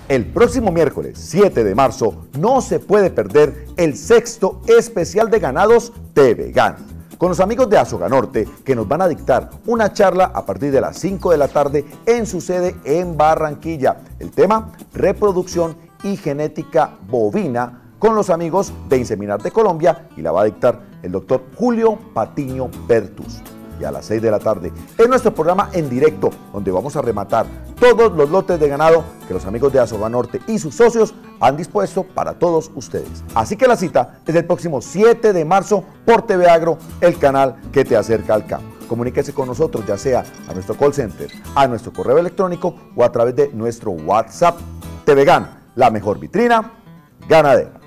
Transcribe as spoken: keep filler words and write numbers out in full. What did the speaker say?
El próximo miércoles siete de marzo no se puede perder el sexto especial de ganados Tevegan, con los amigos de Azoganorte, que nos van a dictar una charla a partir de las cinco de la tarde en su sede en Barranquilla. El tema, reproducción y genética bovina, con los amigos de Inseminar de Colombia, y la va a dictar el doctor Julio Patiño Pertus. Y a las seis de la tarde es nuestro programa en directo, donde vamos a rematar todos los lotes de ganado que los amigos de Azoganorte y sus socios han dispuesto para todos ustedes. Así que la cita es el próximo siete de marzo por T V Agro, el canal que te acerca al campo. Comuníquese con nosotros, ya sea a nuestro call center, a nuestro correo electrónico o a través de nuestro WhatsApp. Tevegan, la mejor vitrina ganadera.